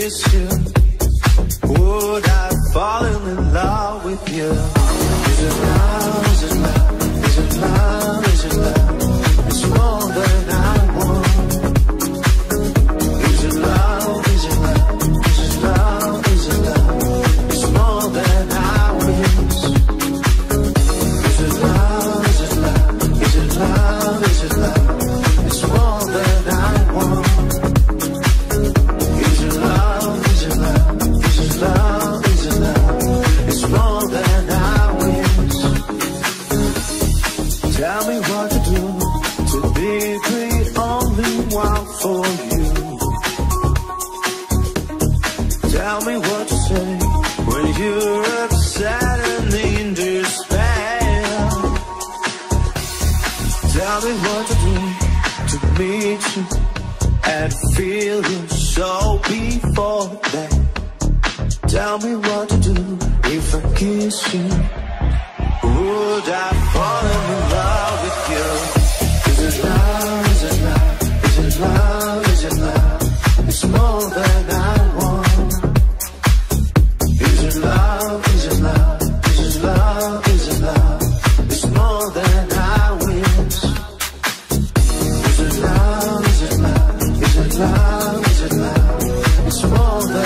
kiss you? Would I fall in love with you? Is it love? Is it love? Is it love? Is it love? It's more than I want. Is it love? Is it love? Is it love? Is it love? It's more than I wish. Is it love? Is it love? Is it love? Is it love? It's more than I want. Is it love? Is it love? Is it love? Is it love? It's more than I wish. Tell me what to do to be great only one for you. Tell me what to say when you're upset and in despair. Tell me what to do to meet you and feel you so before that. Tell me what to do if I kiss you. Would I fall in love with you? Is it love? Is it love? Is it love? Is it love? It's more than I want. Is it love? Is it love? Is it love? Is it love? It's more than I wish. Is it love? Is it love? Is it love? Is it love? It's more than